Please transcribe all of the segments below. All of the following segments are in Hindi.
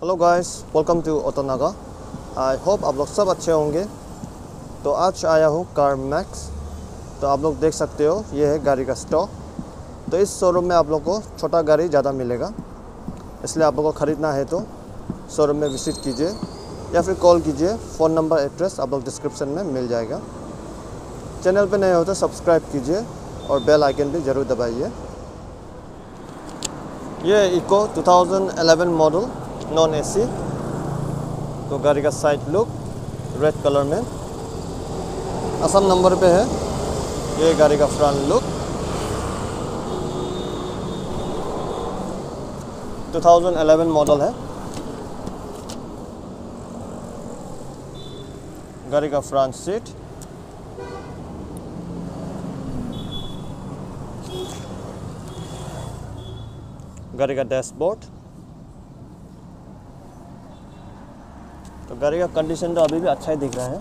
Hello guys, welcome to Autonaga. I hope आप लोग सब अच्छे होंगे। तो आज आया हूँ कार मैक्स। तो आप लोग देख सकते हो, ये है गाड़ी का स्टॉक। तो इस शोरूम में आप लोग को छोटा गाड़ी ज़्यादा मिलेगा, इसलिए आप लोग को ख़रीदना है तो शोरूम में विजिट कीजिए या फिर कॉल कीजिए। फ़ोन नंबर एड्रेस आप लोग डिस्क्रिप्शन में मिल जाएगा। चैनल पे नए हो तो सब्सक्राइब कीजिए और बेल आइकन भी ज़रूर दबाइए। ये इको 2011 मॉडल नॉन एसी। तो गाड़ी का साइड लुक रेड कलर में असम नंबर पे है। ये गाड़ी का फ्रंट लुक 2011 मॉडल है। गाड़ी का फ्रंट सीट, गाड़ी का डैशबोर्ड। तो गाड़ी का कंडीशन तो अभी भी अच्छा ही दिख रहा है।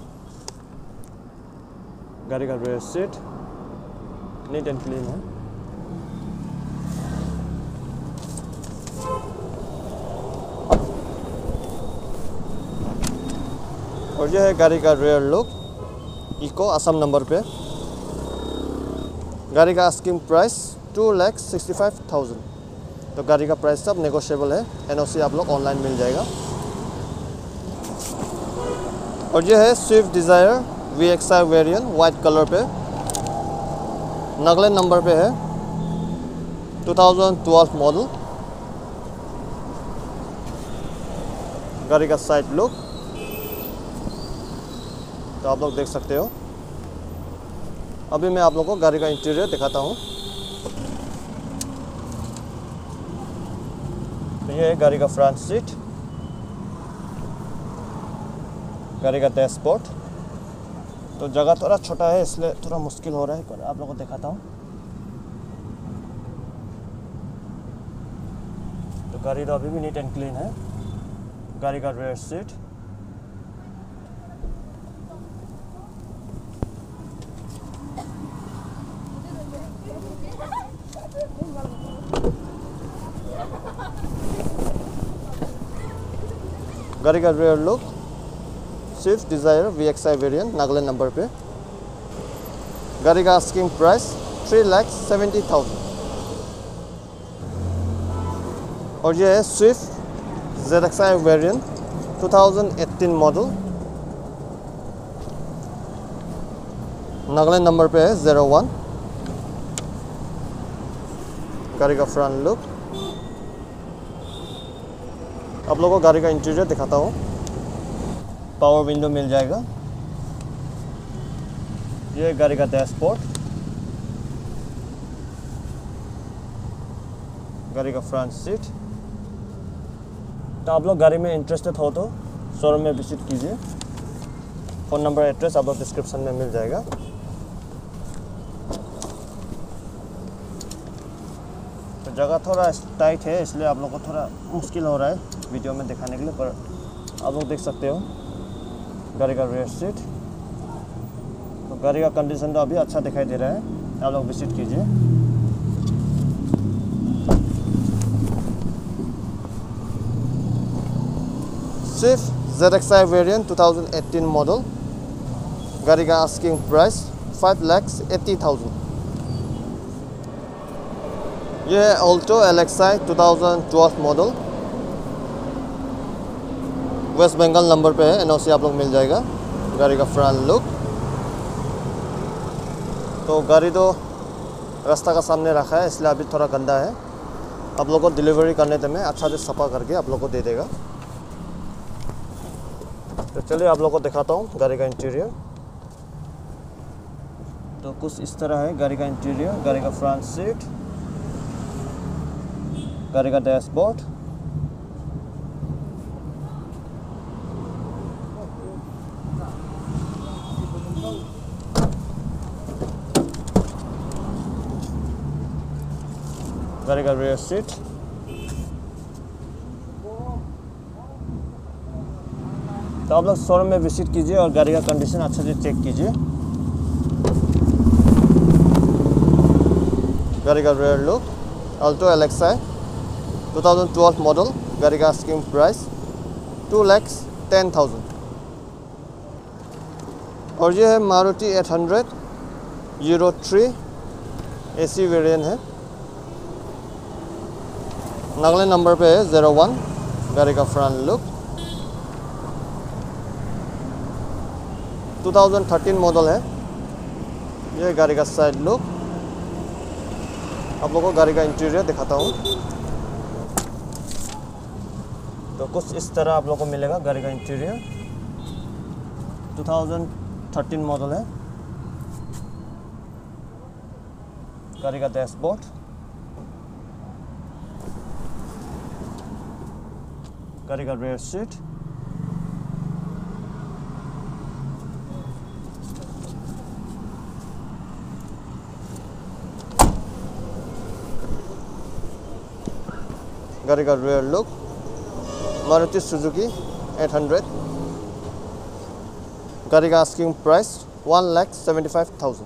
गाड़ी का rear seat neat and clean है। और यह है गाड़ी का रेयर लुक इको असम नंबर पे। गाड़ी का आस्किंग प्राइस 2,65,000। तो गाड़ी का प्राइस सब नेगोशिएबल है। एनओसी आप लोग ऑनलाइन मिल जाएगा। और ये है Swift Dzire VXI variant white colour पे, नागालैंड नंबर पे है, 2012 मॉडल। गाड़ी का साइड लुक तो आप लोग देख सकते हो। अभी मैं आप लोगों को गाड़ी का इंटीरियर दिखाता हूँ। तो ये है गाड़ी का फ्रंट सीट, गाड़ी का डैशबोर्ड। तो जगह थोड़ा छोटा है इसलिए थोड़ा मुश्किल हो रहा है, आप लोगों को दिखाता हूँ। तो गाड़ी तो अभी भी नीट एंड क्लीन है। गाड़ी का रेयर सीट, गाड़ी का rear look Swift Dzire VXI variant Nagaland number पे। गाड़ी का आस्किंग प्राइस 3,70,000। और ये है Swift ZXI variant 2018 model, Nagaland number पे है 01। गाड़ी का फ्रंट लुक। आप लोगों को गाड़ी का इंटीरियर दिखाता हूँ। पावर विंडो मिल जाएगा। ये गाड़ी का डैशबोर्ड, गाड़ी का फ्रंट सीट। तो आप लोग गाड़ी में इंटरेस्टेड हो तो शोरूम में विजिट कीजिए। फ़ोन नंबर एड्रेस आप लोग डिस्क्रिप्शन में मिल जाएगा। तो जगह थोड़ा टाइट है इसलिए आप लोग को थोड़ा मुश्किल हो रहा है वीडियो में दिखाने के लिए, पर आप लोग देख सकते हो गाड़ी का रेयर सीट। तो गाड़ी का कंडीशन तो अभी अच्छा दिखाई दे रहा है। आप लोग विजिट कीजिए। Swift ZXI variant 2018 model. गाड़ी का आस्किंग प्राइस 5,80,000। यह है Alto LXI 2012 model, West Bengal number पे है। एनओसी आप लोग मिल जाएगा। गाड़ी का फ्रंट लुक। तो गाड़ी तो रास्ता का सामने रखा है इसलिए अभी थोड़ा गंदा है। आप लोग को डिलीवरी करने में अच्छा से सफा करके आप लोग को दे देगा। तो चलिए आप लोग को दिखाता हूँ गाड़ी का इंटीरियर। तो कुछ इस तरह है गाड़ी का इंटीरियर। गाड़ी का फ्रंट सीट, गाड़ी का डैशबोर्ड, गाड़ी का रेयर सीट। तो आप लोग शोरूम में विजिट कीजिए और गाड़ी का कंडीशन अच्छे से चेक कीजिए। गाड़ी का rear look Alto LXI 2012 model, गाड़ी का आस्किंग प्राइस 2,10,000। और ये है मारुति 800 Euro 3 AC वेरिएंट है, नागालैंड नंबर पे है 01। गाड़ी का फ्रंट लुक 2013 मॉडल है। ये गाड़ी का साइड लुक। आप लोगों को गाड़ी का इंटीरियर दिखाता हूँ। तो कुछ इस तरह आप लोगों को मिलेगा गाड़ी का इंटीरियर। 2013 मॉडल है। गाड़ी का डैशबोर्ड, गाड़ी का रेयर सीट, गाड़ी का रेयर लुक, मारुति सुजुकी 800। गाड़ी का आस्किंग प्राइस 1,75,000।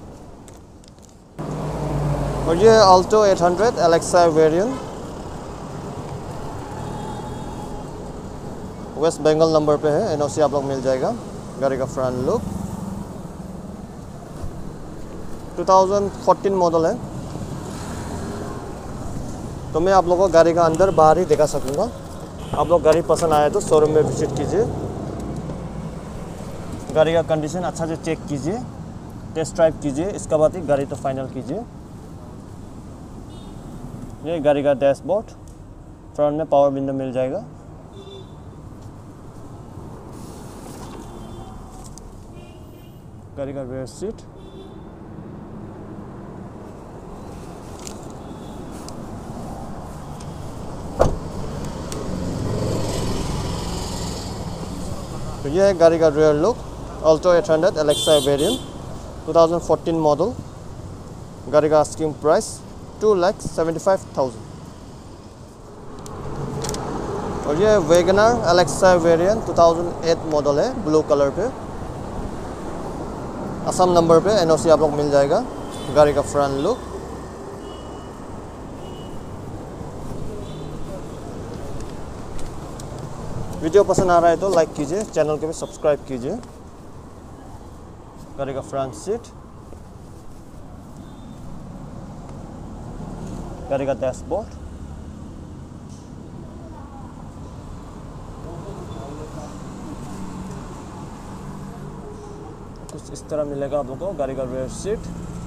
और ये है Alto 800 LXI variant, West Bengal number पे है, NOC आप लोग मिल जाएगा। गाड़ी का फ्रंट लुक 2014 मॉडल है। तो मैं आप लोगों को गाड़ी का अंदर बाहर ही दिखा सकूंगा। आप लोग गाड़ी पसंद आए तो शोरूम में विजिट कीजिए, गाड़ी का कंडीशन अच्छा से चेक कीजिए, टेस्ट ड्राइव कीजिए, इसके बाद ही गाड़ी तो फाइनल कीजिए। ये गाड़ी का डैशबोर्ड, फ्रंट में पावर विंडो मिल जाएगा। गाड़ी का रेयर सीट, तो ये है गाड़ी का rear look, Alto 800 LXI variant 2014 model. गाड़ी का आस्किंग प्राइस 2,75,000। और ये वैगनर LXI वेरिएंट 2008 मॉडल है, ब्लू कलर पे, असम नंबर पे, NOC आप लोग मिल जाएगा। गाड़ी का फ्रंट लुक, वीडियो पसंद आ रहा है तो लाइक कीजिए, चैनल को भी सब्सक्राइब कीजिए। गाड़ी का फ्रंट सीट, गाड़ी का डैशबोर्ड, कुछ इस तरह मिलेगा आप लोगों को। गाड़ी का रेयर सीट,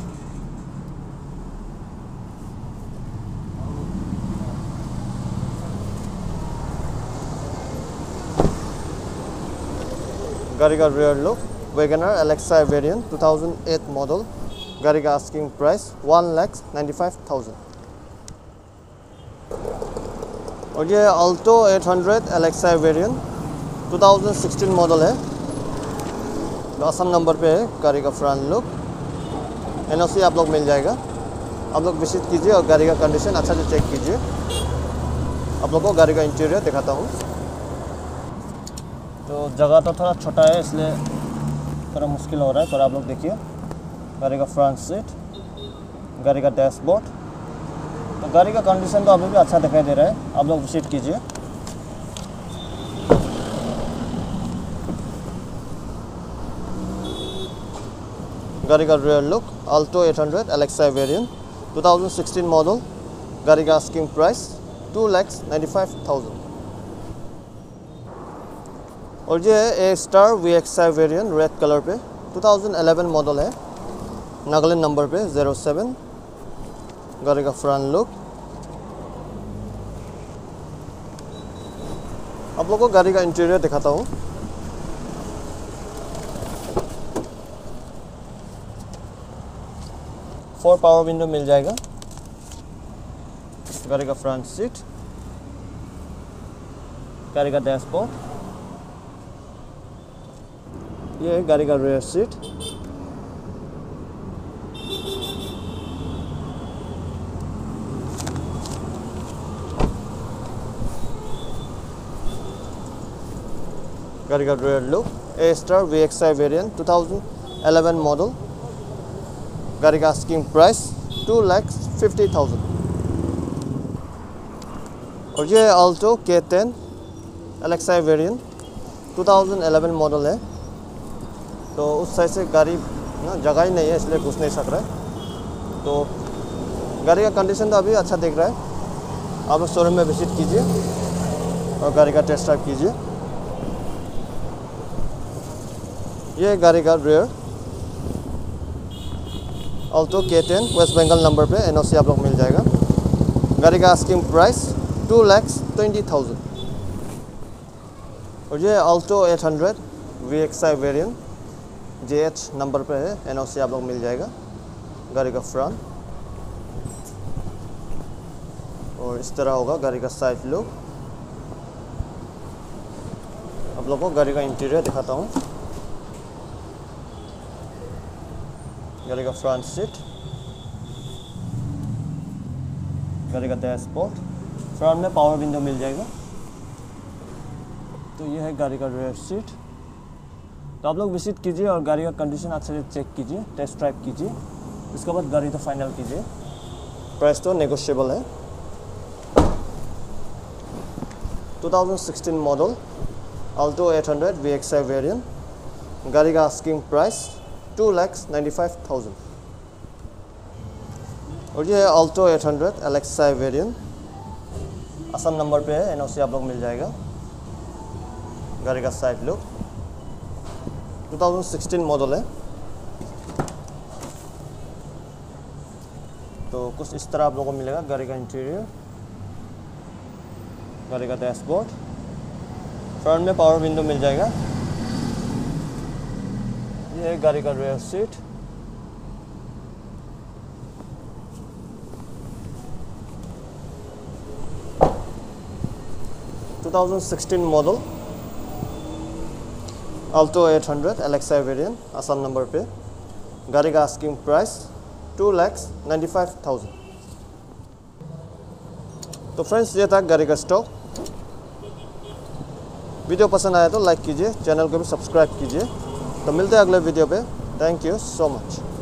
गाड़ी का rear look, WagonR LXI variant 2008 model. गाड़ी का आस्किंग प्राइस 1,95,000। और ये अल्टो 800 LXI वेरिएंट 2016 मॉडल है, तो असम नंबर पे है। गाड़ी का फ्रंट लुक, NOC आप लोग मिल जाएगा। आप लोग विजिट कीजिए और गाड़ी का कंडीशन अच्छा से चेक कीजिए। आप लोग को गाड़ी का इंटीरियर दिखाता हूँ। तो जगह तो थोड़ा छोटा है, इसलिए थोड़ा मुश्किल हो रहा है, पर आप लोग देखिए। गाड़ी का फ्रंट सीट, गाड़ी का डैशबोर्ड, तो गाड़ी का कंडीशन तो अभी भी अच्छा दिखाई दे रहा है। आप लोग विजिट कीजिए। गाड़ी का rear look, Alto 800 LXI variant 2016 model. गाड़ी का आस्किंग प्राइस 2,95,000। और ये है A star VXI variant red colour पे, 2011 मॉडल है, नागालैंड नंबर पे 07। गाड़ी का फ्रंट लुक। आप लोगों को गाड़ी का इंटीरियर दिखाता हूँ। फोर पावर विंडो मिल जाएगा। गाड़ी का फ्रंट सीट, गाड़ी का डैशबोर्ड, ये है गाड़ी का रेयर सीट, गाड़ी का rear look, A star VXI variant 2011 model. गाड़ी का आस्किंग प्राइस 2,50,000। और ये Alto K10 LXI variant 2011 model है। तो उस साइड से गाड़ी ना जगह ही नहीं है, इसलिए घुस नहीं सक रहा है। तो गाड़ी का कंडीशन तो अभी अच्छा दिख रहा है। आप लोग शोरूम में विजिट कीजिए और गाड़ी का टेस्ट ड्राइव कीजिए। ये गाड़ी का rear Alto K10 West Bengal number पे NOC आप लोग मिल जाएगा। गाड़ी का आस्किंग प्राइस 2,20,000। और ये Alto 800 VXI variant JH number पे है, NOC आप लोग मिल जाएगा। गाड़ी का फ्रंट और इस तरह होगा गाड़ी का साइड लुक। आप लोगों को गाड़ी का इंटीरियर दिखाता हूँ। गाड़ी का फ्रंट सीट, गाड़ी का डैशबोर्ड, फ्रंट में पावर विंडो मिल जाएगा। तो ये है गाड़ी का रेयर सीट। तो आप लोग विजिट कीजिए और गाड़ी का कंडीशन अच्छे से चेक कीजिए, टेस्ट ड्राइव कीजिए, उसके बाद गाड़ी तो फाइनल कीजिए। प्राइस तो नेगोशिएबल है। 2016 मॉडल अल्टो 800 VXI वेरिएंट। गाड़ी का आस्किंग प्राइस 2,95,000। और ये है Alto 800 LXI variant, Assam number पे है, NOC आप लोग मिल जाएगा। गाड़ी का साइड लुक 2016 मॉडल है। तो कुछ इस तरह आप लोगों को मिलेगा गाड़ी का इंटीरियर, गाड़ी का डैशबोर्ड, फ्रंट में पावर विंडो मिल जाएगा। ये है गाड़ी का rear seat. Two 2016 model Alto 800 LXI variant, Assam number पे। गाड़ी का आस्किंग प्राइस 2,95,000। तो फ्रेंड्स, ये था गाड़ी का स्टॉक। वीडियो पसंद आया तो लाइक कीजिए, चैनल को भी सब्सक्राइब कीजिए। तो मिलते हैं अगले वीडियो पे। Thank you so much.